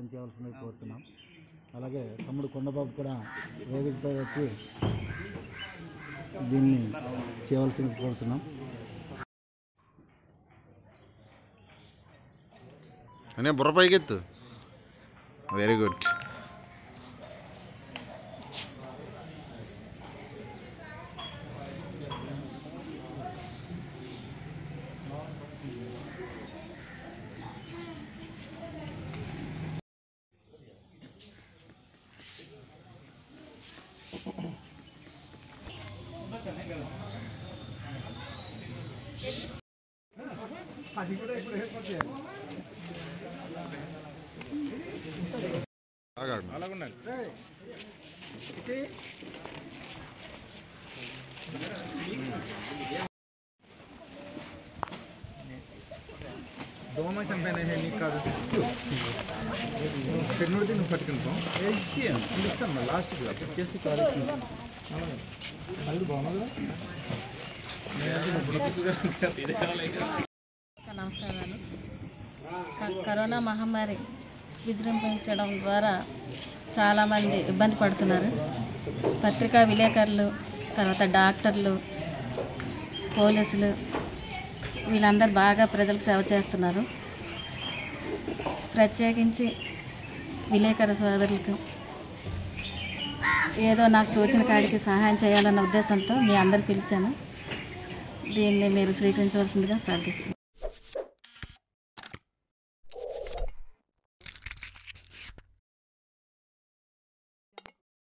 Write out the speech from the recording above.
చేయవలసింది కోరుతున్నాం. అలాగే తమ్ముడు కొండబాబు కూడా వేదికపై వచ్చి దీన్ని చేయవలసింది కోరుతున్నాం. అనే బుర్ర పైకెత్తు. Very good. దోమ చంపైనా నీకు కాదు పెన్నుడితే నువ్వు పట్టుకుంటాం ఇస్తాను లాస్ట్కి చేసి కాదు బాగుంది. నమస్కారాలు. కరోనా మహమ్మారి విజృంభించడం ద్వారా చాలామంది ఇబ్బంది పడుతున్నారు. పత్రికా విలేకరులు, తర్వాత డాక్టర్లు, పోలీసులు వీళ్ళందరూ బాగా ప్రజలకు సేవ చేస్తున్నారు. ప్రత్యేకించి విలేకరు సోదరులకు ఏదో నాకు తోచిన కాడికి సహాయం చేయాలన్న ఉద్దేశంతో మీ అందరు పిలిచాను. దీన్ని మీరు స్వీకరించవలసిందిగా ప్రార్థిస్తున్నాను.